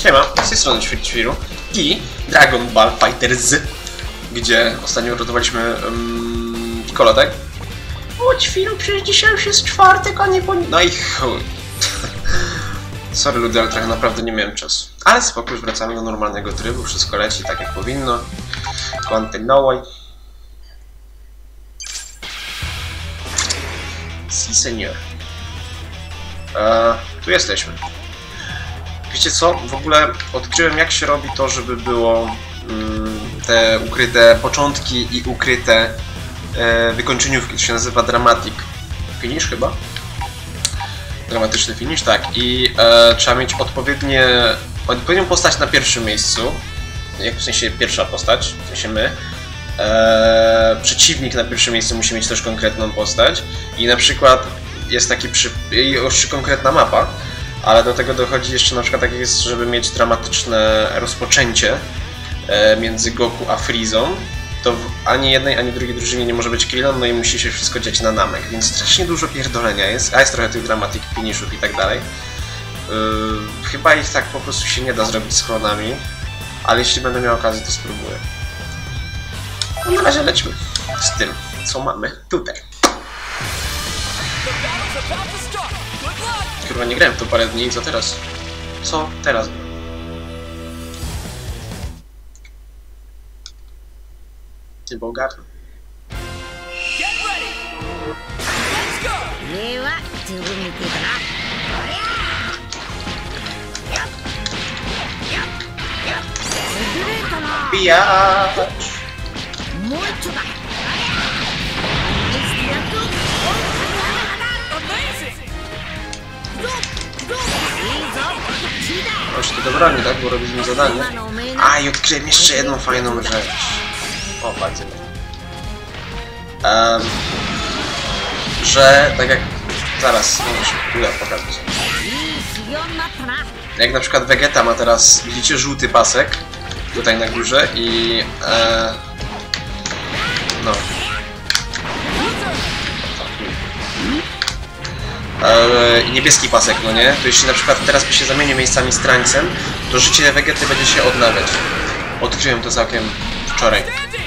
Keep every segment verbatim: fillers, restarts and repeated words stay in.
Siema, z tej strony Ćwiru i Dragon Ball FighterZ, gdzie ostatnio uratowaliśmy um, Piccolo, tak? O, Ćwiru, przecież dzisiaj już jest czwartek, a nie po... No i chuj. Sorry ludzie, ale trochę naprawdę nie miałem czasu. Ale spokój, już wracamy do normalnego trybu, wszystko leci tak jak powinno. Kontynuuj. Si, senior. Eee, tu jesteśmy. Wiecie co? W ogóle odkryłem, jak się robi to, żeby było mm, te ukryte początki i ukryte e, wykończeniówki. To się nazywa Dramatic Finish chyba? Dramatyczny finish, tak. I e, trzeba mieć odpowiednie, odpowiednią postać na pierwszym miejscu. Jak w sensie pierwsza postać, w sensie my. E, przeciwnik na pierwszym miejscu musi mieć też konkretną postać. I na przykład jest taki przy, już konkretna mapa. Ale do tego dochodzi jeszcze na przykład tak jest, żeby mieć dramatyczne rozpoczęcie e, między Goku a Freezą, to w ani jednej, ani drugiej drużynie nie może być Krillon, no i musi się wszystko dziać na Namek, więc strasznie dużo pierdolenia jest, a jest trochę tych dramatic finishów i tak dalej. Yy, chyba ich tak po prostu się nie da zrobić z klonami, ale jeśli będę miał okazję, to spróbuję. No na razie lećmy z tym, co mamy tutaj. Chyba nie grałem w to parę dni, co teraz? Co teraz? Nie był ogarnę. Bijać! Właśnie to broni, tak? Bo robiliśmy zadanie. A, i odkryłem jeszcze jedną fajną rzecz. O, bardzo. Um, że tak jak... Zaraz, możesz chwilę pokazać. Jak na przykład Vegeta ma teraz, widzicie, żółty pasek tutaj na górze i... E, no. I niebieski pasek, no nie? To jeśli na przykład teraz by się zamienił miejscami z Trunksem, to życie Vegety będzie się odnawiać. Odkryłem to całkiem wczoraj.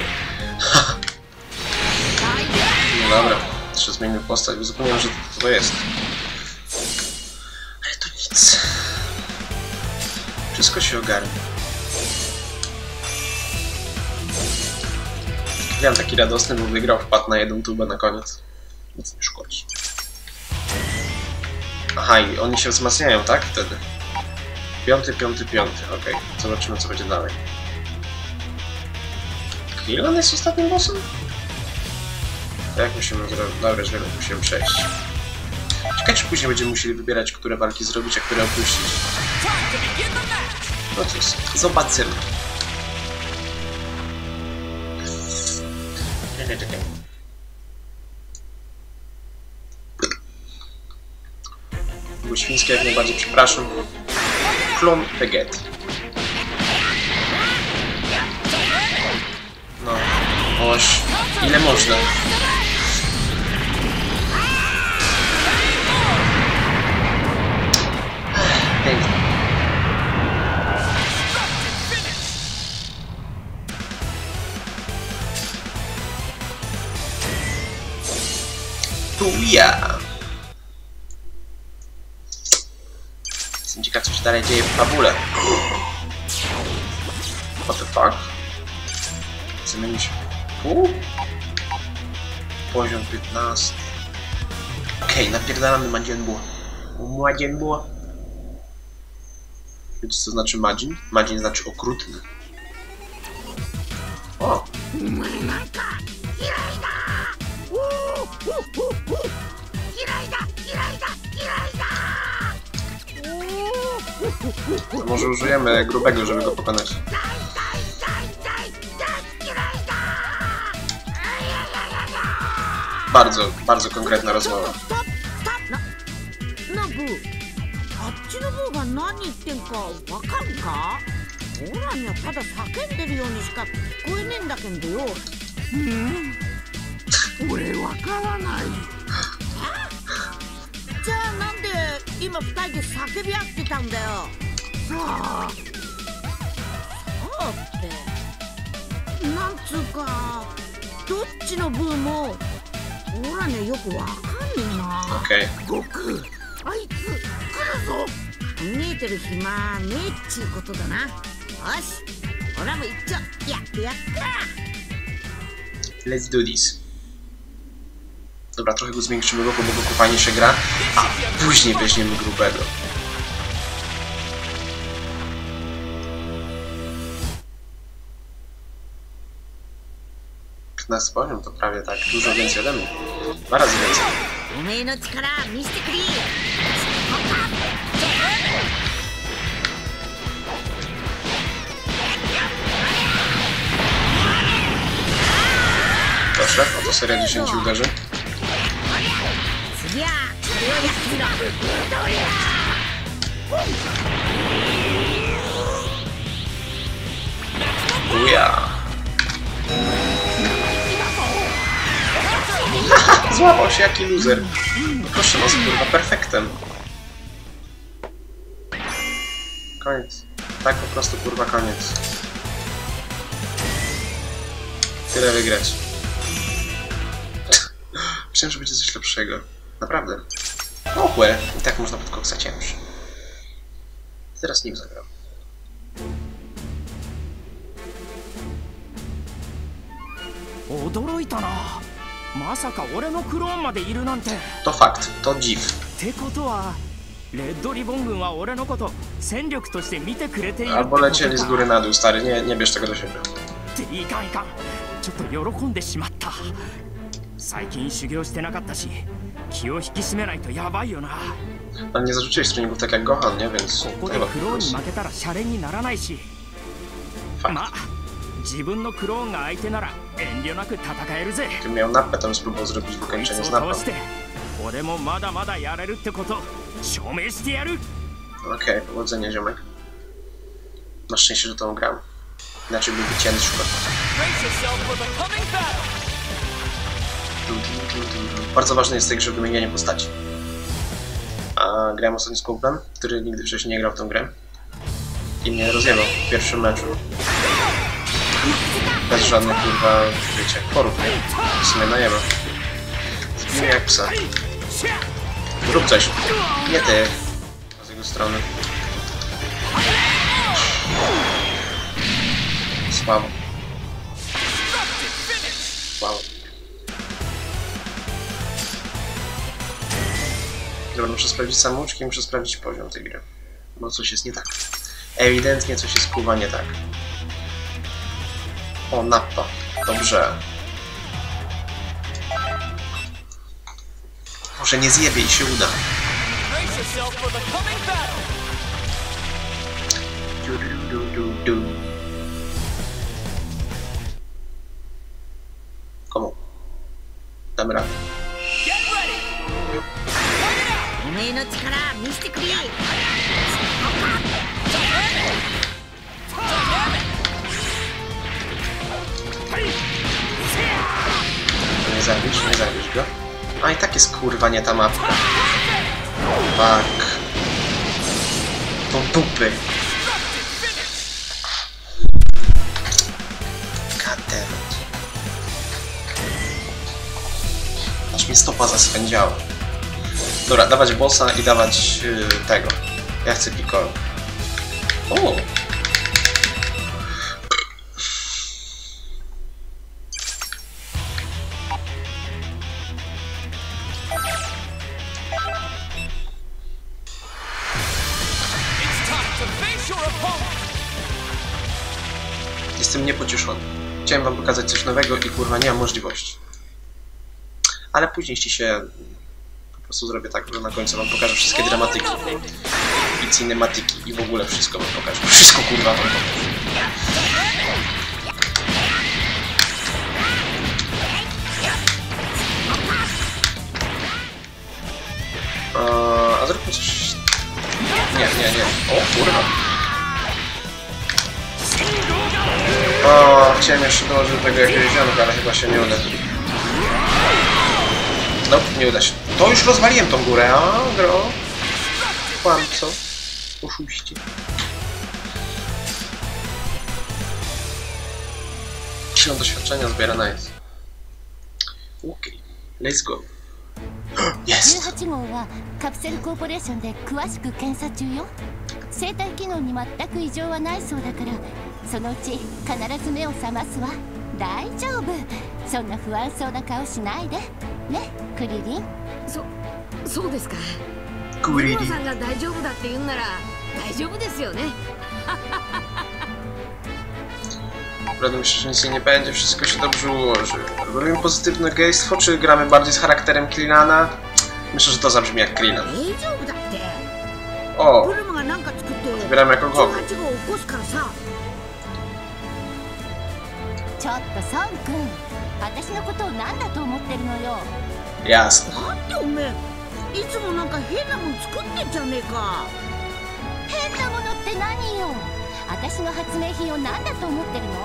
No dobra, jeszcze zmienimy postać, bo zapomniałem, że to, to jest. Ale to nic. Wszystko się ogarnie. Wiem, taki radosny, bo wygrał, wpadł na jedną tubę na koniec. Nic nie szkodzi. Aha, i oni się wzmacniają, tak? Wtedy. Piąty, piąty, piąty. Okej, okay. Zobaczymy, co będzie dalej. Krillon jest ostatnim bossem? To jak musimy zrobić? Dobra, źle musimy przejść. Ciekawe, czy później będziemy musieli wybierać, które walki zrobić, a które opuścić. No cóż, zobaczymy. Czekaj, czekaj. Bo świńskie jak najbardziej przepraszam. Klon Vegety. No, oś, ile można? Pięknie. Tu ja. Jestem ciekaw, co się dalej dzieje w fabule. What the fuck? Zmienić. Uh. Poziom piętnasty. Okej, okay, napierdalamy Majin Buu. Majin Buu. Wiecie, co znaczy Majin? Majin znaczy okrutny. O! To może użyjemy grubego, żeby go pokonać. Bardzo, bardzo konkretna rozmowa. さ、そうってなんつうかどっちのブーもオラねよくわかんねえな。 Okej. 悟空、あいつ来るぞ。逃げてる暇ねえっちゅうことだな。よし、オラも一丁やってやっか。 Let's do this. Dobra, trochę go zwiększymy ruchu, bo go fajnie się gra, a później weźmiemy grubego. piętnasty poziom to prawie tak dużo więcej ode mnie. Dwa razy więcej. おめえの力見せてくれ。 Proszę, oto seria dziesięć uderzeń. 次はこれをやってみろ。 Uja! Złapał się, jaki loser. No proszę nas, kurwa, perfektem. Koniec. Tak po prostu, kurwa, koniec. Tyle wygrać. Myślałem, że będzie coś lepszego. Naprawdę. No łe, i tak można podkoksać cięższy. Teraz nim zagram. To fakt, to dziw. ってことはレッドリボン軍は俺のこと戦力として見てくれているってこ Albo とか。 lecieli z góry na dół, stary, nie, nie bierz tego do siebie. いかんいかん、ちょっと喜んでしまった。最近修行してなかったし気を引き締めないとやばいよな。 Ale nie zarzuciłeś treningów tak jak Gohan, nie? Więc ここで chyba クローンに負けたらシャレにならないし、 fakt. まあ自分のクローンが相手なら遠慮なく戦えるぜ。 Gdybym miał nappę, to bym spróbował zrobić こい wykończenie つ z を nappą. 倒して俺もまだまだやれるってこと証明してやる。 Okej, okay, powodzenia, ziomek. Masz szczęście, że tą gram. Inaczej byłby ciężko. Bardzo ważne jest także wymienianie postaci. A grałem ostatnio z kumplem, który nigdy wcześniej nie grał w tą grę. I mnie rozjebał w pierwszym meczu. Bez żadnych, kurwa, wiecie, chorób, nie? W sumie najeba. Zbił jak psa. Rób coś. Nie ty. Z jego strony. Słabo. Słabo. Dobra, muszę sprawdzić samouczki, muszę sprawdzić poziom tej gry. Bo coś jest nie tak. Ewidentnie coś jest, kurwa, nie tak. O, nappa. Dobrze. Może nie zjebie i się uda. Du, du, du, du. Komu? Damy radę. おめえの力見せてくれ。 Nie zabić, nie zabić go. A i tak jest, kurwa, nie ta mapka. Fuck. To dupy. Goddammit. Aż mi stopa zaswędziała. Dobra, dawać bossa i dawać yy, tego. Ja chcę Piccolo. O! Jestem niepocieszony. Chciałem wam pokazać coś nowego i kurwa nie mam możliwości. Ale później się po prostu zrobię tak, że na końcu wam pokażę wszystkie dramatyki i cinematyki i w ogóle wszystko wam pokażę. Wszystko kurwa wam pokażę. A, a zróbmy coś... Nie, nie, nie. O kurwa. O, chciałem jeszcze dołożyć do tego jakiegoś zionka, ale chyba się nie uda. No, nie uda się. To już rozwaliłem tą górę, a gro. Kłamco. Oszuści. Siłą doświadczenia zbiera nice. Okej, okay. Let's go. Jest! じゅうはち号はカプセルコーポレーションで詳しく検査中よ。生体機能に全く異常はないそうだから、そのうち必ず目を覚ますわ。大丈夫、そんな不安そうな顔しないでね、クリリン。 そそうですか。 クリリンブルマさんが大丈夫だって言うなら大丈夫ですよね。 Naprawdę myślę, że nic jej nie będzie, wszystko się dobrze ułoży. Robimy pozytywne gejstwo, czy gramy bardziej z charakterem Krillana? Myślę, że to zabrzmi jak Krillan. 大丈夫だって。 O, ブルマがなんか作って wybieramy jako じゅう Goku. はち号を起こすからさ。 ちょっとソン君、私のことを何だと思ってるのよ。 Jasne. だっておめえいつもなんか変なもん作ってんじゃねえか。 変なものって何よ。私の発明品を何だと思ってるの？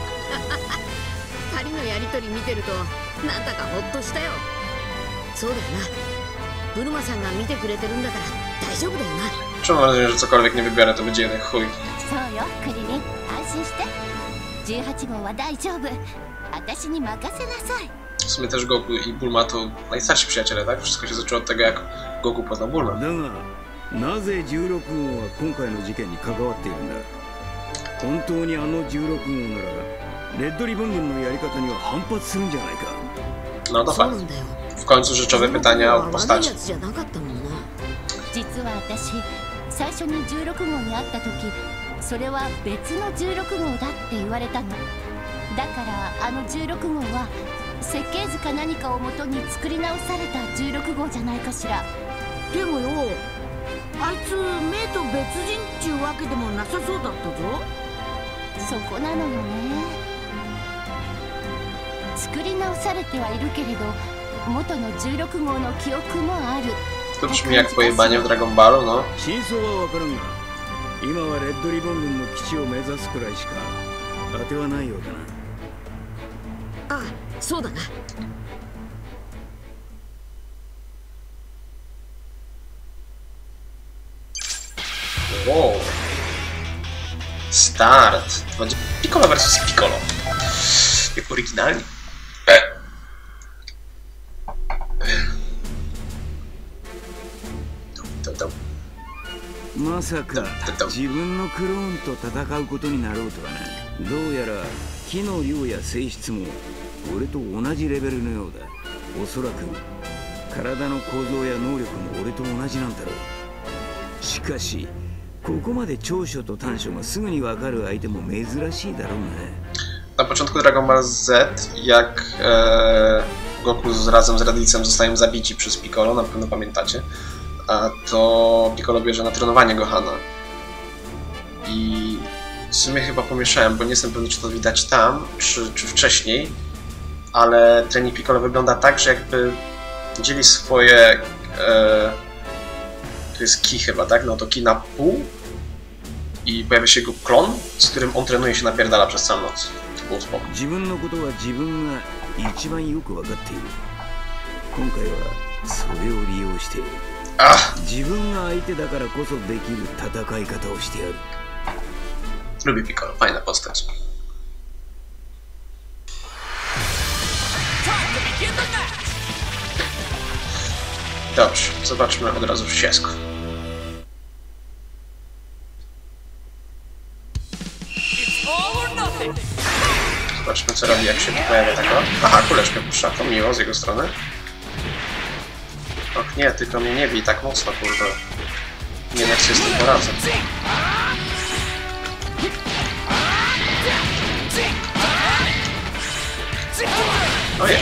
二人のやりとり見てるとなんだかホッとしたよ。そうだよな。ブルマさんが見てくれてるんだから大丈夫だよな。 Czemu mam nadzieję, że cokolwiek nie wybiorę, to będzie jeden chuj. そうよ、クリリン、安心して。じゅうはち号は大丈夫。私に任せなさい。 W sumie też Goku i Bulma to najstarsi przyjaciele, tak? Wszystko się zaczęło od tego, jak Goku poznał Bulma. だが、なぜじゅうろく号は今回の事件に関わっているんだ。本当にあのじゅうろく号ならレッドリボン軍のやり方には反発するんじゃないか。 No to そう fakt. なんだよ。 W końcu rzeczowe pytania o 悪い postaci. やつじゃなかったもんな。 実は私、最初にじゅうろく号に会った時、それは別のじゅうろく号だって言われたの。だからあのじゅうろく号は設計図か何かをもとに作り直されたじゅうろく号じゃないかしら。 でもよ、あいつ目と別人っちゅうわけでもなさそうだったぞ。 そこなのよね。作り直されてはいるけれど、元のじゅうろく号の記憶もある。 To brzmi jak pojebanie w Dragon Ballu, no. 真相はわからんが、今はレッドリボン軍の基地を目指すくらいしか当てはないようだな。 ああ、そうだな。 Wow. Start. Piccolo versus Piccolo. Jak oryginalnie. E. まさか自分のクローンと戦うことになろうとはな。どうやら木の量や性質も俺と同じレベルのようだ。おそらく体の構造や能力も俺と同じなんだろう。しかしここまで長所と短所がすぐに分かる相手も珍しいだろうな。 Na początku Dragon Ball Z, jak e, Goku z, razem z Radicem zostają zabici przez Piccolo, na pewno pamiętacie, a to Piccolo bierze na trenowanie Gohana. I w sumie chyba pomieszałem, bo nie jestem pewny, czy to widać tam, czy, czy wcześniej, ale trening Piccolo wygląda tak, że jakby dzieli swoje... E, to jest ki chyba, tak? No to ki na pół i pojawia się jego klon, z którym on trenuje się napierdala przez całą noc. To było spoko. 自分のことは自分が一番よく分かっている。今回はそれを利用して自分が相手だからこそできる戦い方をしてやる。 Lubię Piccolo, fajna postać. Dobrze, zobaczmy od razu ścieżkę. Zobaczmy, co robi, jak się pojawia taka... Aha, kuleczkę puszcza, to miło z jego strony. Och nie, tylko mnie nie bij tak mocno, kurde. Nie wiem, jak sobie z tym poradzę. Ojej.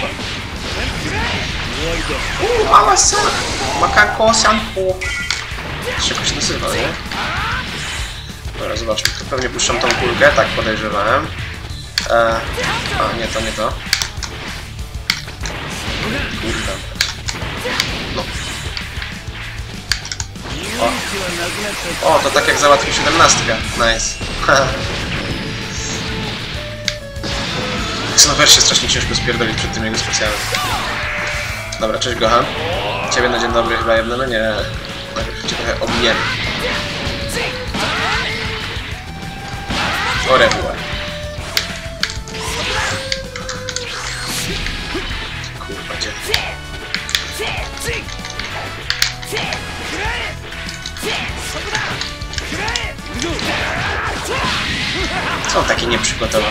Uuu, mała sa... Makako Sanpo. Się jakoś nazywa, nie? Dobra, zobaczmy. To pewnie puszczam tą kulkę, tak podejrzewałem. Eee... A, nie to, nie to. Kurde. No. O. O, to tak jak załatwił siedemnastkę. Nice. Xenoverse się strasznie ciężko spierdolić przed tym jego specjalem. Dobra, cześć Gohan. Ciebie na dzień dobry chyba jedno, no nie. Najpierw cię trochę obijemy. O rebułę. Są takie nieprzygotowane.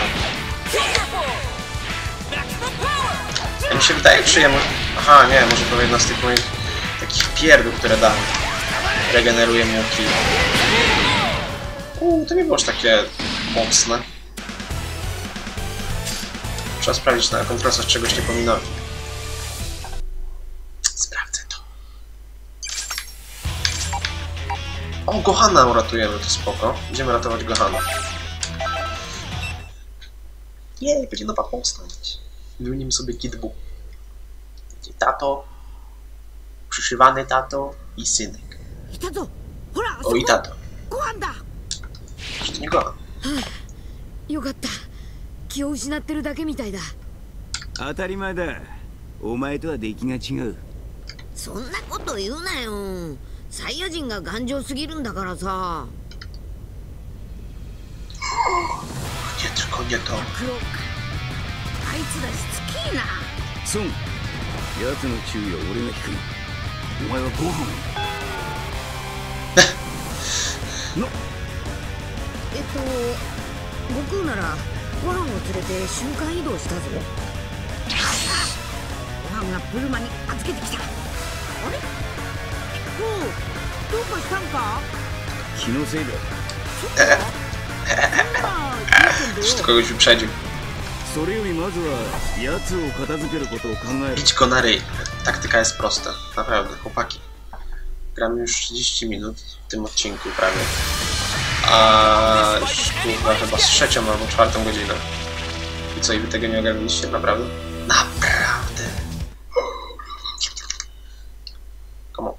Ja mi się wydaje, czy ja... Aha, nie, może to jedna z tych moich takich pierdów, które dałem. Regeneruje mi oki. Uuu, to nie było aż takie mocne. Trzeba sprawdzić na kontrolsach, czegoś nie pominąłem. Sprawdzę to. O, Gohana uratujemy, to spoko. Idziemy ratować Gohana. Jej, będzie nowa postać. Wymienimy sobie Kid-Bu. Będzie tato, przyszywany tato i synek. O, i tato. To nie Gohan. よかった。気を失ってるだけみたいだ。 当たり前だ。お前とは出来が違う。 そんなこと言うなよ。サイヤ人が頑丈すぎるんだからさ。 Nie, tylko nie to. あいつらしつけえな。 ソン、奴の注意は俺が引く。お前はご飯を。の。 えっと、悟空ならご飯を連れて瞬間移動したぞ。ご飯がブルマに預けてきた。あれ？おう、どうかしたんか？ 気のせいだ。 Czy kogoś wyprzedził. それよりまずは奴を片付けることを考える。 Idź go na ryj. Taktyka jest prosta. Naprawdę, chłopaki. Gramy już trzydzieści minut w tym odcinku prawie. A już kurwa chyba z trzecią albo czwartą godzinę. I co, i wy tego nie ogarniliście? Naprawdę? Naprawdę! Come on.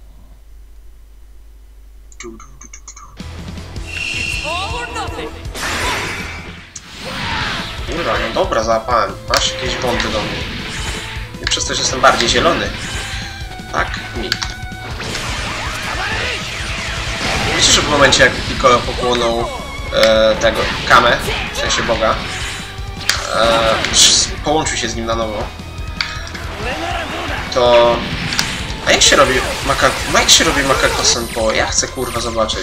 Kurwa, no dobra, załapałem. Masz jakieś wąty do mnie. Nie przez to, że jestem bardziej zielony. Tak, mi. Wiecie, że w momencie jak Piccolo pochłonął e, tego Kamę, w sensie Boga, e, połączył się z nim na nowo, to... A jak się robi Maka... Jak się robi Makako Senpo? Ja chcę kurwa zobaczyć.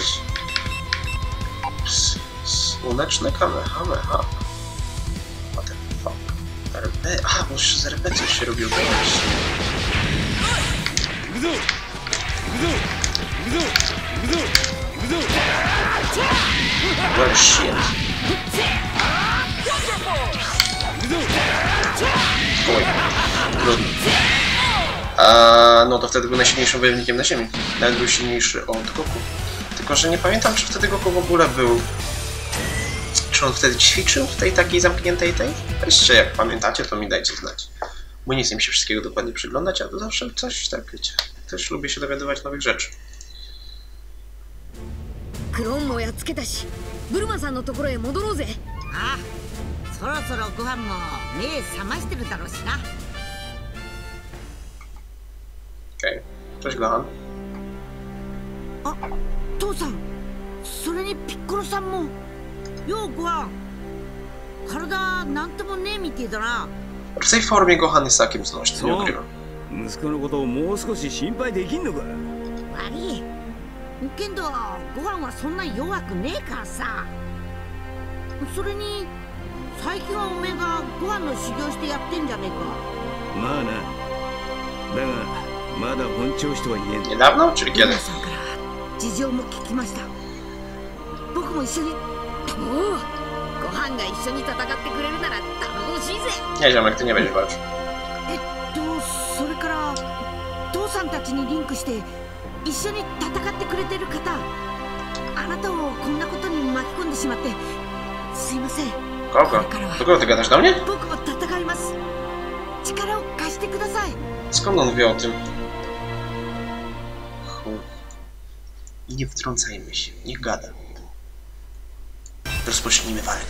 Słoneczne Kamehameha. What the fuck? R P... A, bo już z R P coś się robiło. Well, shit. Oj, trudno. A, no to wtedy był najsilniejszym wojownikiem na ziemi. Nawet był silniejszy od Goku. Tylko, że nie pamiętam, czy wtedy Goku w ogóle był... Czy on wtedy ćwiczył w tej takiej zamkniętej tej? Weźcie, jak pamiętacie, to mi dajcie znać. Bo nie chcę mi się wszystkiego dokładnie przyglądać, a to zawsze coś tak, wiecie. Też lubię się dowiadywać nowych rzeczy. クローンもやっつけたし、ブルマさんのところへ戻ろうぜ。ああ、そろそろご飯も目覚ましてるだろうしな。 Okej, cześć Gohan. あ、父さん、それにピッコロさんも。ようご飯。体なんともねえみてえだな。 W tej formie Gohan jest całkiem znośny, nie ukrywam. 息子のことをもう少し心配できんのか。 悪い。けどご飯はそんな弱くねえからさ。それに最近はおめえがご飯の修行してやってんじゃねえか。 まあな。だがまだ本調子とは言えん。 Niedawno, czyli kiedy? さんから事情も聞きました。僕も一緒に。おお、ご飯が一緒に戦ってくれるなら頼もしいぜ。 Nie, ziomek, ty nie będziesz walczył. えっとそれから父さんたちにリンクして一緒に戦ってくれてる方、あなたをこんなことに巻き込んでしまってすいません。 Kogo? Do kogo ty gadasz? Do mnie? 僕も戦います。力を貸してください。 Skąd on wie o tym? Chuj. I nie wtrącajmy się, niech gada. Rozpocznijmy walkę.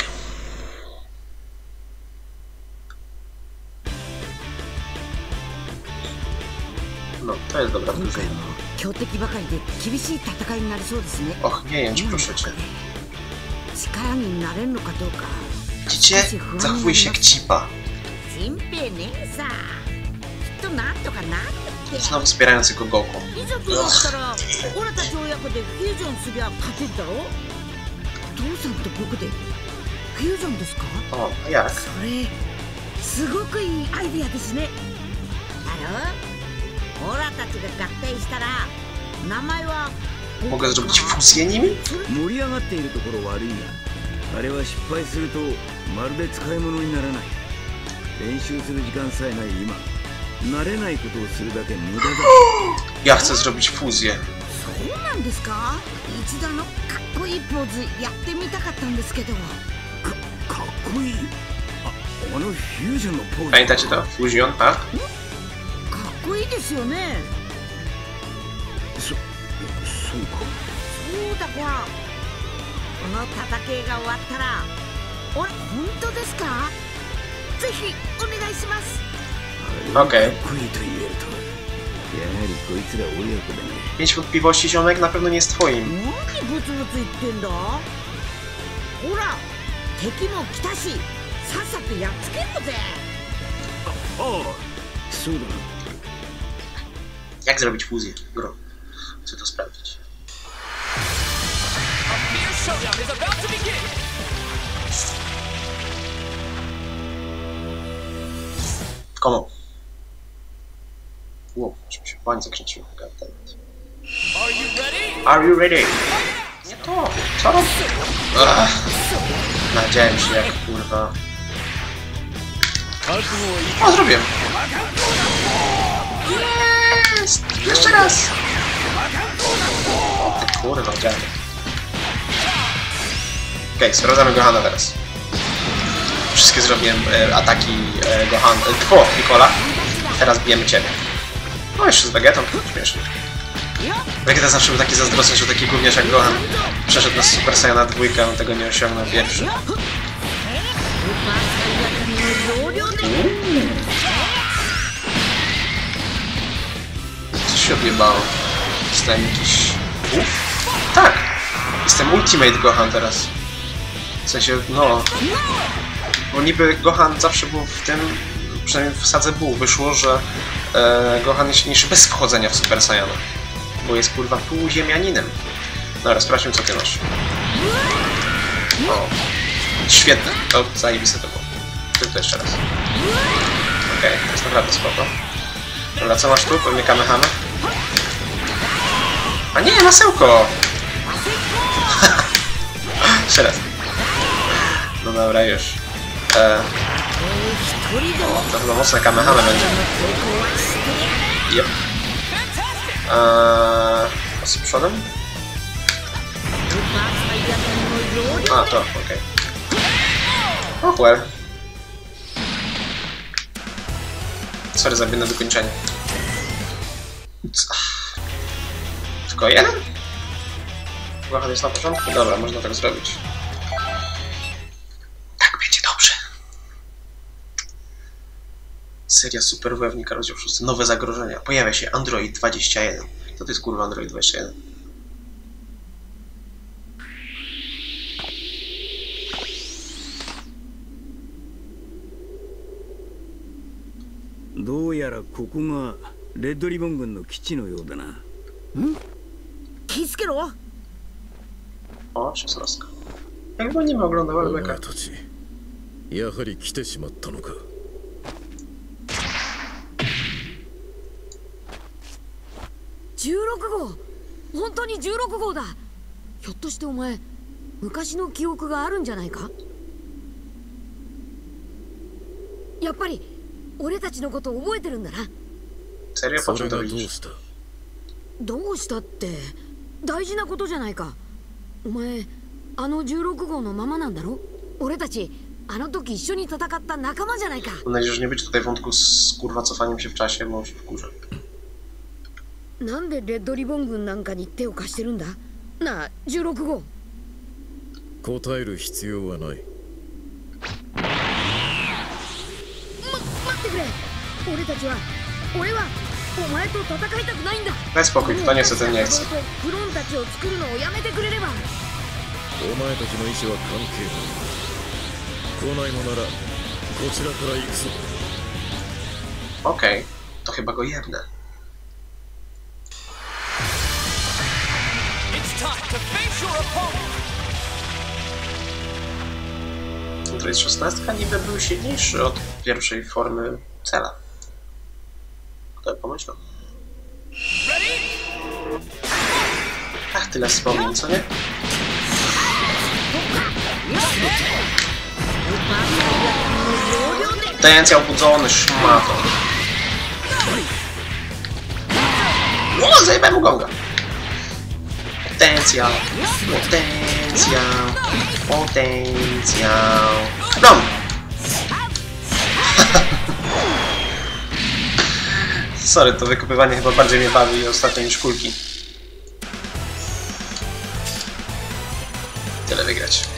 No, to jest dobra drużyna. 強敵ばかりで厳しい戦いになりそうですね。 Och, nie jęcz, proszę cię. 力になれるのかどうか。 Widzicie? Zachowuj się jak cipa. 心配ねえさ。きっとなんとかなるって。 Znowu wspierający go Goku. いざとなったら、俺たち親子でフュージョンすりゃ勝てるだろ。父さんと僕でフュージョンですか？ O, a jak? それすごくいいアイディアですね。だろ？オラたちが合体したら名前は Mogę zrobić fuzję nimi? 盛り上がっているところ悪いが、あれは失敗するとまるで使い物にならない。練習する時間さえない今、慣れないことをするだけ無駄だ。 Ja chcę zrobić fuzję. そうなんですか？一度のかっこいいポーズやってみたかったんですけど。 か、かっこいい。あ、あのフュージョンのポーズ。 Pamiętacie to? Fuzion, tak? かっこいいですよね。 そ、そうか。 そうだわ。この戦いが終わったら、おら、本当ですか？ぜひお願いします。 Okej. かっこいいと言えると。やはりこいつら親子だね。 Mieć wątpliwości, ziomek na pewno nie jest twoim. 何ブツブツ言ってんだ？ほら、敵も来たし、さっさとやっつけろぜ。 ああ、そうだな。 Jak zrobić fuzję? Gro. Chcę to sprawdzić. Come on. Wow, żeby się pani zakręcił. Are you ready? Nie to. Co robię? Nadziałem się jak kurwa. O, zrobiłem. Jest! Jeszcze raz! O ty kurwa, dziadek. Okej, okay, sprawdzamy Gohana teraz. Wszystkie zrobiłem e, ataki e, Gohan... E, tło, Nikola. Teraz bijemy ciebie. No jeszcze z Vegetą, śmiesznie. Vegeta zawsze był taki zazdrosny, że taki gówniarz jak Gohan przeszedł na Super Saiyana dwójkę, on tego nie osiągnął pierwszy. Co się odjebało? Jestem jakiś... Uf? Tak! Jestem Ultimate Gohan teraz. W sensie, no... Bo niby Gohan zawsze był w tym... Przynajmniej w Sadze Buu wyszło, że e, Gohan jest silniejszy bez wchodzenia w Super Saiyana. Bo jest kurwa półziemianinem. Dobra, sprawdźmy co ty masz. O. Świetne, to zajebiste to było. Tylko jeszcze raz. Okej, okay, to jest naprawdę spoko. Dobra, co masz tu? Pewnie Kamehame? A nie, masełko! Jeszcze raz. No dobra, już. E... O, to chyba mocne Kamehame będzie. Yep. Eee, a z przodem? A, to, okej. Okay. Oh well. Sorry za biedne wykończenie. Tylko jeden? Gohan jest na początku? Dobra, można tak zrobić. Tak będzie dobrze. Seria Super Wojownika, rozdział szósty. Nowe zagrożenia. Pojawia się Android dwadzieścia jeden. Co to jest kurwa Android dwadzieścia jeden? どうやらここがレッドリボン軍の基地のようだな。ん？ 気ぃつけろ。 O, szesnastka. Jakby nie oglądał L B K. やはり来てしまったのか。 じゅうろくごう、本当にじゅうろくごうだ。ひょっとしてお前昔の記憶があるんじゃないか。やっぱり俺たちのこと覚えてるんだな。 それがどうした？ どうしたって大事なことじゃないか。お前あのじゅうろくごうのままなんだろ。俺たちあの時一緒に戦った仲間じゃないか。 Mam nadzieję, że nie będzie tutaj wątku z kurwa cofaniem się w czasie, bo się wkurzę. なんでレッドリボン軍なんかに手を貸してるんだなあ、じゅうろくごう。 答える必要はない。 ま、待ってくれ。俺たちは、俺はお前と戦いたくないんだ。 Daj spokój, kto nie chce, ten nie chce. クローンたちを作るのをやめてくれれば。 お前たちの意志は関係ない。来ないのならこちらから行くぞ。 Okej, to chyba go jebnę. Phrase szesnaście niby był silniejszy od pierwszej formy cela. Kto by pomyślał? Ach, tyle wspomnień, co nie? Potencjał budzony, szmato. O, zajebałem mu gonga. Potencjał, potencjał, potencjał. Blom! Sorry, to wykupywanie chyba bardziej mnie bawi ostatnio niż kulki. Tyle wygrać.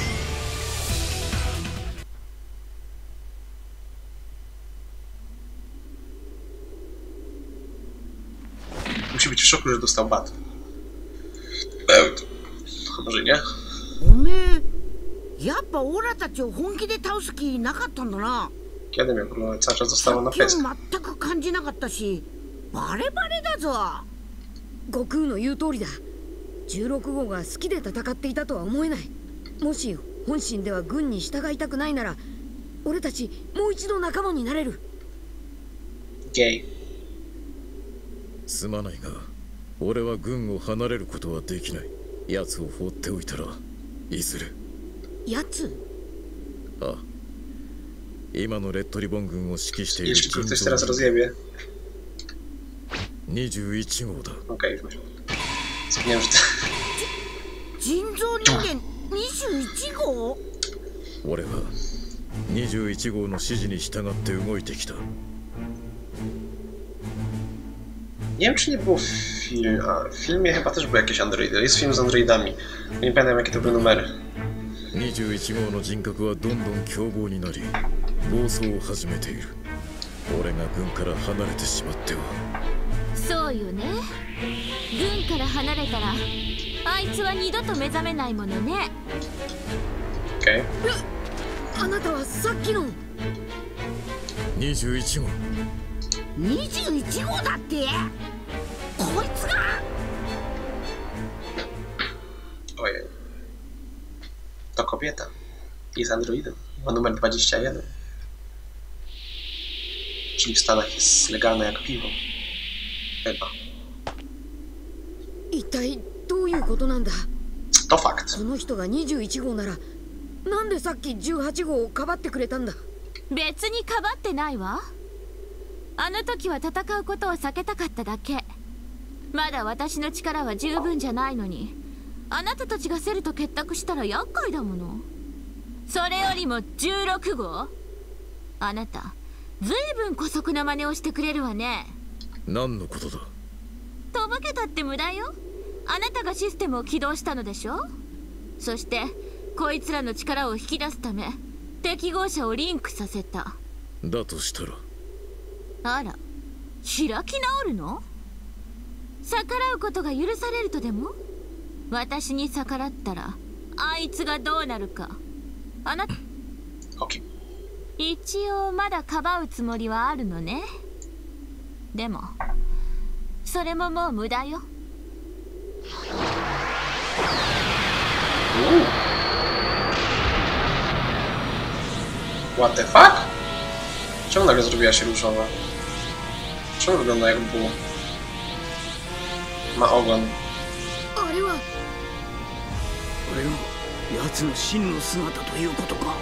Musi być w szoku, że dostał bat. Bełt. Chyba, że nie. おめえやっぱオラたちを本気で倒す気なかったんだな。 Kiedy miał próbować? Cały czas zostało na 今日 pysk. 全く感じなかったしバレバレだぞ。悟空の言う通りだ。じゅうろく号が好きで戦っていたとは思えない。もし本心では軍に従いたくないなら俺たちもう一度仲間になれる。 Gej. すまないが俺は軍を離れることはできない。奴を放っておいたらいずれ。 やつ？ ああ、今のレッドリボン軍を指揮している Jeśli ktoś teraz rozjebie. にじゅういち号だ。 Okej, już myślę. Zapomniałem, że to... 人造人間にじゅういち号？ 俺はにじゅういち号の指示に従って動いてきた。 Nie wiem, czy nie było w filmie. A, w filmie chyba też były jakieś androidy. Jest film z androidami. Nie pamiętam, jakie to były numery. にじゅういち号の人格はどんどん凶暴になり暴走を始めている。俺が軍から離れてしまっては。 そうよね。軍から離れたらあいつは二度と目覚めないものね。 Okej. あなたはさっきのにじゅういち号。 にじゅういち号だって。こいつが Ojej. To kobieta. Jest androidem. Ma numer dwadzieścia jeden. Czyli w Stanach jest legalne jak piwo. Chyba. 一体どういうことなんだ。 To fakt. その人がにじゅういち号ならなんでさっきじゅうはち号をかばってくれたんだ。 別にかばってないわ。あの時は戦うことを避けたかっただけ。まだ私の力は十分じゃないのにあなたたちがセルと結託したら厄介だもの。それよりもじゅうろく号、あなたずいぶん姑息な真似をしてくれるわね。 何のことだ。 とぼけたって無駄よ。あなたがシステムを起動したのでしょ。そしてこいつらの力を引き出すため適合者をリンクさせた。 だとしたら。 あら、開き直るの？逆らうことが許されるとでも？私に逆らったらあいつがどうなるか。あなた Okay. 一応まだかばうつもりはあるのね。でもそれももう無駄よ。 What the fuck? Czemu nagle zrobiła się różowa? Czemu wygląda jak buł? Ma ogon. あれは俺の奴の真の姿ということか。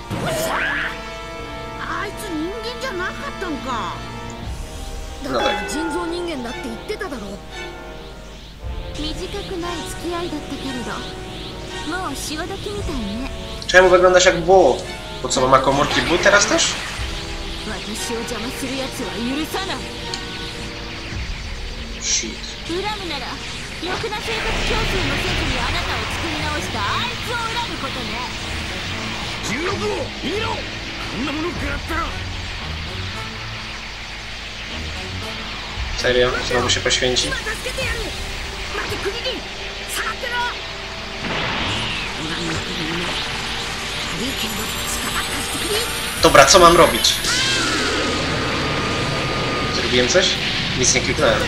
あいつ人間じゃなかったんか。だなんだから人造人間だって言ってただろ。 短くない付き合いだったけれどもう潮時みたいね。 Czemu wyglądasz jak buł? Po co ma komórki buł teraz też? 私を邪魔する奴は許さない。 Shit. 恨むならろくな生活共生もせずにあなたを作り直したあいつを恨むことね。 じゅうろく号見ろ。こんなもの食らったら。 Serio? Znowu się poświęci? 今助けてやる。待ってクリリン下がってろ。ご覧のとおりね。ハリケーンの力貸してくれ。 Dobra, co mam robić? Zrobiłem coś? Nic nie kliknąłem.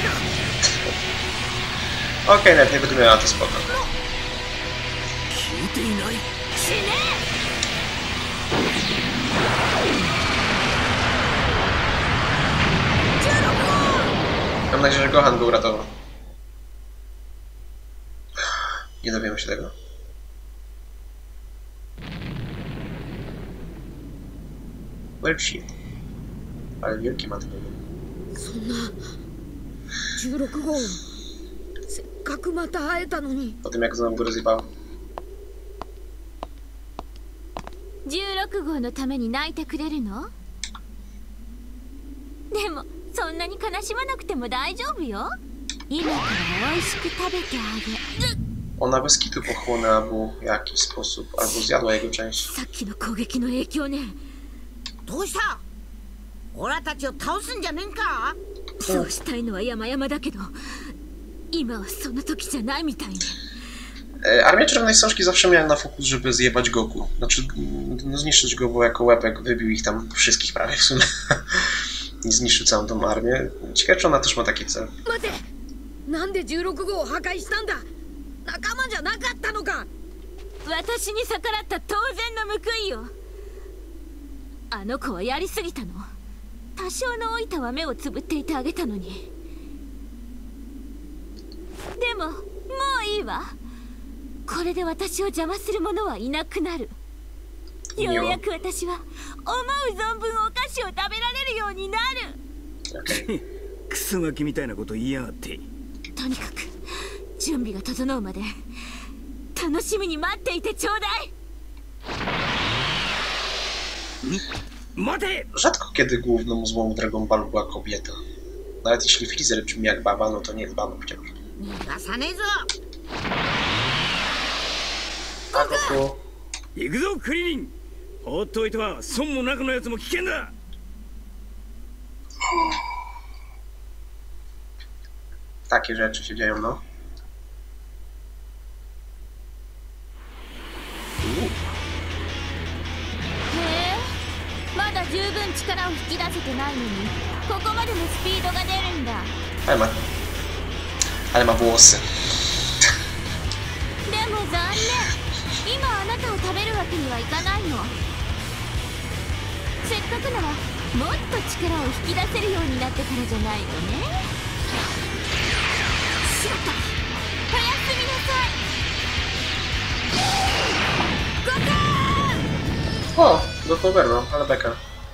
Okej, okay, nawet nie wygląda, to spoko. 聞いていない。 死ね。 Mam nadzieję, że Gohan go uratował. Nie dowiemy się tego. Worksheet. Ale wielki ma ten. そんなじゅうろく号せっかくまた会えたのに Po tym jak znowu go rozjebało. じゅうろく号のために泣いてくれるの？でもそんなに悲しまなくても大丈夫よ。今から美味しく食べてあげる。 Ona bez kitu pochłonęła mu w jakiś sposób, albo zjadła jego część. さっきの攻撃の影響ね。どうした？オラたちを倒すんじゃねんか？そうしたいのは山々だけど、今はその時じゃないみたいね。 Armia Czerwonej Wstążki zawsze miała na fokus, żeby zjebać Goku. Znaczy, no zniszczyć go, bo jako łepek wybił ich tam wszystkich prawie w sumie. I zniszczył całą tą armię. Ciekawe, czy ona też ma taki cel. 待て、なんでじゅうろく号を破壊したんだ？仲間じゃなかったのか？ 私に逆らった当然の報いよ。あの子はやりすぎたの。多少の老いたは目をつぶっていてあげたのに。でももういいわ。これで私を邪魔する者はいなくなる。ようやく私は思う存分お菓子を食べられるようになる。 クソガキみたいなこと言いやがって。 とにかく準備が整うまで楽しみに待っていてちょうだい。 Rzadko kiedy główną złą w Dragon Ballu była kobieta. Nawet jeśli Freezer brzmi jak baba, no to nie jest babą wciąż. A Goku... 行くぞクリリン。放っておいては孫も中のやつも危険だ。 Takie rzeczy się dzieją, no. まだ十分力を引き出せてないのにここまでのスピードが出るんだ。 Ale ma... Ale ma włosy. でも残念。今あなたを食べるわけにはいかないの。せっかくならもっと力を引き出せるようになってからじゃないとね。しまった。おやすみなさい。ゴクーン。 O! Goku oberwał, ale beka.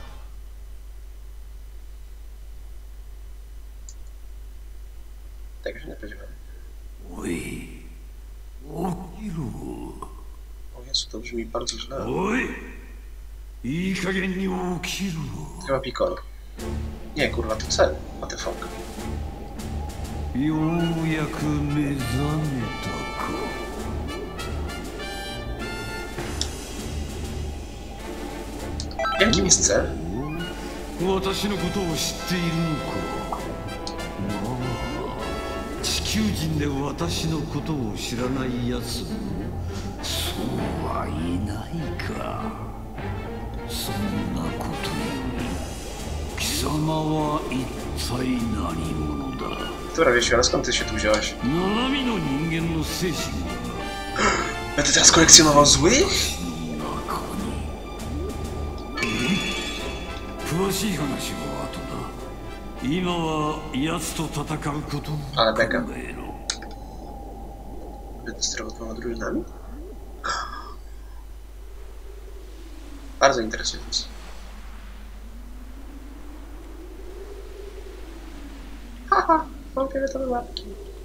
Tego się nie spodziewałem. Oj. O O Jezu, to brzmi bardzo źle. Oj. I kagen ni okiru. Chyba Piccolo. Nie, kurwa, to cel. A ty fok. ようやく目覚めたか。 Jakim jest cel? 私のことを知っているのか。まあ、地球人で私のことを知らないやつもそうはいないか。そんなことより貴様は一体何者だ。 Która wieświara, skąd ty się tu wziąłeś? 生身の人間の精神が Będę teraz kolekcjonował złych? 詳しい話は後だ。今は奴と戦うことを考えろ。 Będę sterował dwoma drużynami? Bardzo interesujące. Haha, mam fioletowe łapki.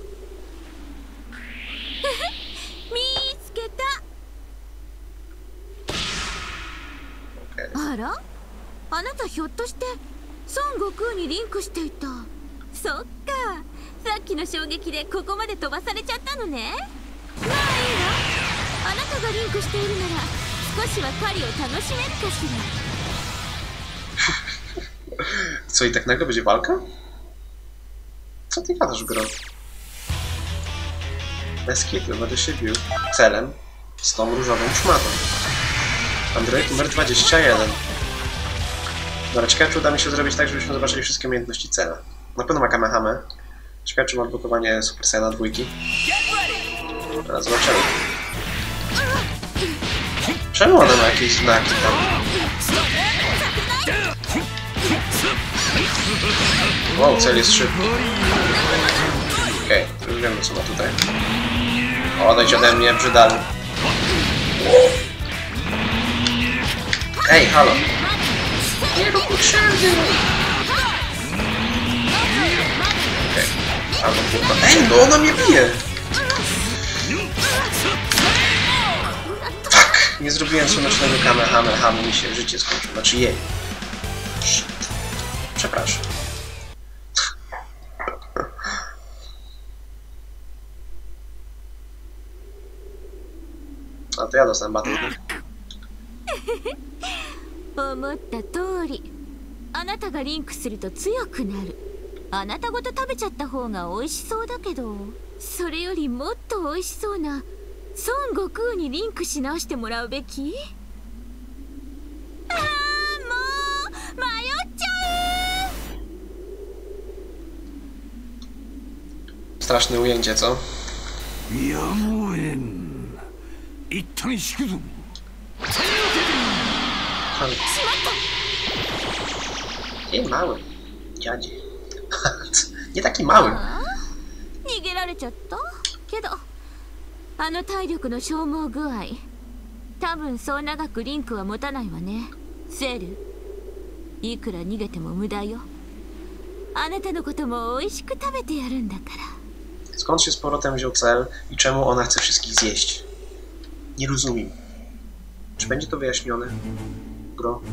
見つけた。 Okay. あら、あなたひょっとして孫悟空にリンクしていた。そっか、さっきの衝撃でここまで飛ばされちゃったのね。まあいいわ。あなたがリンクしているなら少しは狩りを楽しめるかしら。 Co i tak nagle będzie walka? Co ty gadasz, gro? Bez kitu, będę się bił celem z tą różową szmatą. Android numer dwadzieścia jeden. Dobra, ciekawe, czy uda mi się zrobić tak, żebyśmy zobaczyli wszystkie umiejętności cela. Na pewno ma Kamehameę. Ciekawe, czy ma odblokowanie Super Saiyana dwójki. Teraz zobaczymy. Czemu ona ma jakieś znaki tam? Wow, cel jest szybki. Okej, okay, już wiemy co ma tutaj. Odejdź ode mnie, brzydal. Ej, halo. Nie rób mi krzywdy. Okej, okay. Albo kurwa. Ej, no ona mnie bije. Fuck, nie zrobiłem słonecznego kamehameha, mi się życie skończyło. Znaczy jej. Przepraszam. A to ja dostanę battle. 思った通りあなたがリンクすると強くなる。あなたごと食べちゃった方が美味しそうだけど、それよりもっと美味しそうな孫悟空にリンクし直してもらうべき。ああもう迷っちゃう。 Straszne ujęcie, co? やむをえん。一旦引くぞ。 Nie mały. Dziadzie. Nie taki mały. 逃げられちゃったけど、あの体力の消耗具合、多分そう長くリンクは持たないわね。セル、いくら逃げても無駄よ。あなたのことも美味しく食べてやるんだから。 Skąd się z powrotem wziął cel i czemu ona chce wszystkich zjeść? Nie rozumiem. Czy będzie to wyjaśnione? Gro?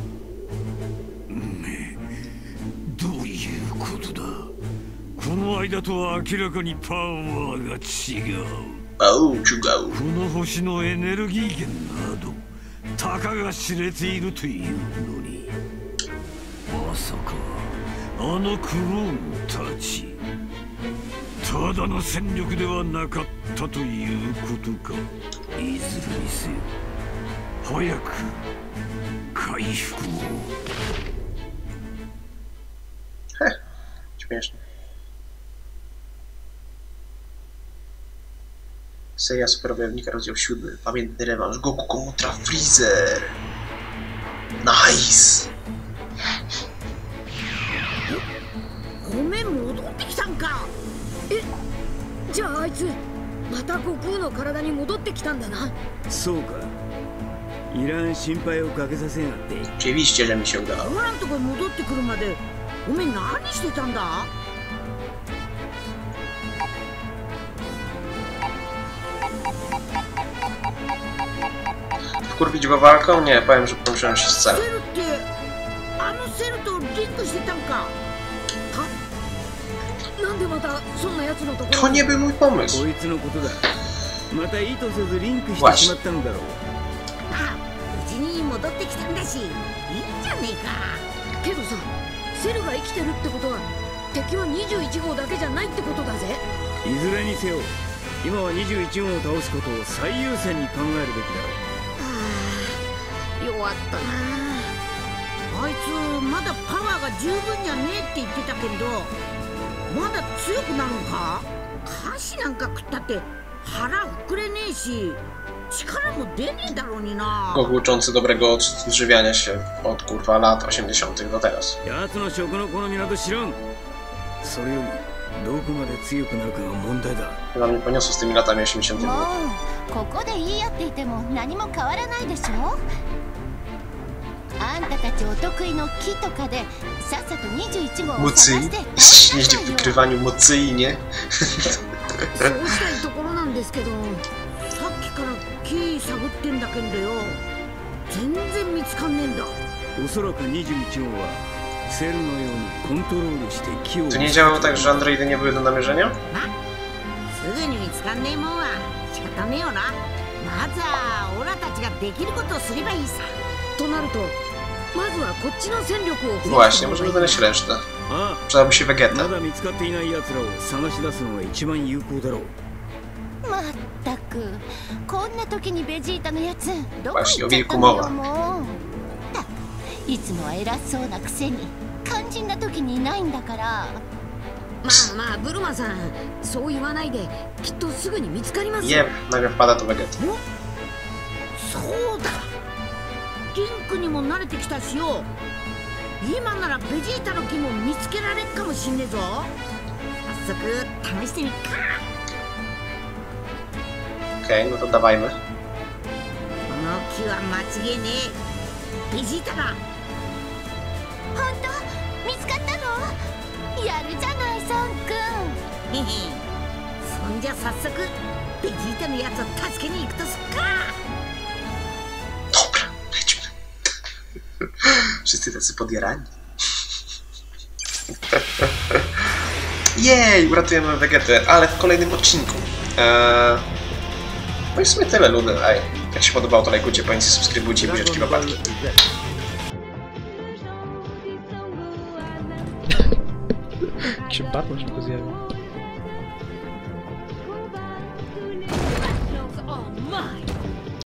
どういうことだ。この間とは明らかにパワーが違う。 Oh, czugał. この星のエネルギー源などたかが知れているというのに、まさかあのクローンたちただの戦力ではなかったということか。いずれにせよ早く回復を。 Heh, śmieszne. Seria Superwojownika, rozdział siódmy. Pamiętny rewanż Goku kontra Freezer. Nice! ごめん戻ってきたんか。え、じゃああいつまた悟空の体に戻ってきたんだな。 そうか。いらん心配をかけさせやがって。 Oczywiście, że mi się udało. 俺らのとこに戻ってくるまでおめえ何してたんだ。 Wkurwić go walką? Nie, powiem, że połączyłem się z セ celem. ルってあのセルとリンクしてたんか。はなんでまたそんな奴のところ。 To nie był mój pomysł. こいつのことだ。また意図せずリンクしてしまったのだろう。 あ、うちに戻ってきたんだしいいじゃねえか。けどさ、セルが生きてるってことは敵はにじゅういち号だけじゃないってことだぜ。 いずれにせよ今はにじゅういち号を倒すことを最優先に考えるべきだろう。 弱ったな。あいつまだパワーが十分じゃねえって言ってたけど、まだ強くなるのか。菓子なんか食ったって腹膨れねえし力も出ねえだろうにな。 Goku uczący dobrego odżywiania się od kurwa lat osiemdziesiątych do teraz. 奴の食の好みなど知らん。それよりどこまで強くなるかが問題だ。 Chyba mnie poniosło z tymi latami osiemdziesiątymi. もうここで言い合っていても何も変わらないでしょ。あんたたちお得意の木とかでさっさとにじゅういち号を探 Mocy. して Jeździ w wykrywaniu mocy, nie? そうしたいところなんですけど、さっきから木探ってんだけどよ、全然見つかんねえんだ。 おそらくにじゅういち号はセルのようにコントロールして木を。 To nie działało tak, że androidy nie były do namierzenia? すぐに見つかんねえもんは仕方ねえよな。まずはオラたちができることをすればいいさ。となるとまずはこっちの戦力を。 Właśnie, możemy znaleźć resztę. ああ、 Przydałaby się Vegeta. まだ見つかっていない奴らを探し出すのが一番有効だろう。 まったくこんな時にベジータのやつどこ行っ Właśnie, ちゃ o った wilku のよ mowa. もう。ったくいつもは偉そうなくせに肝心な時にいないんだから。 まあまあブルマさん、そう言わないできっとすぐに見つかります。 Jeb, nagle wpada to Vegeta. そうだ、リンクにも慣れてきたしよ。今ならベジータの木も見つけけられっかもしんねえぞ。早速試してみっか。 Okej, okay, no to dawajmy. この木は間違いねえ。ベジータだ。 本当見つかったの？やるじゃないソンくん。 へへ、そんじゃ早速ベジータのやつを助けに行くとすっか。 Dobra, lećmy. Wszyscy tacy podjarani. Jej, uratujemy Vegetę, ale w kolejnym odcinku. Eee... No i w sumie tyle, ludy. Ej, jak się podobało, to lajkujcie, pamiętajcie, subskrybujcie i buziaczki, papatki. Jak się Batman szybko zjawił.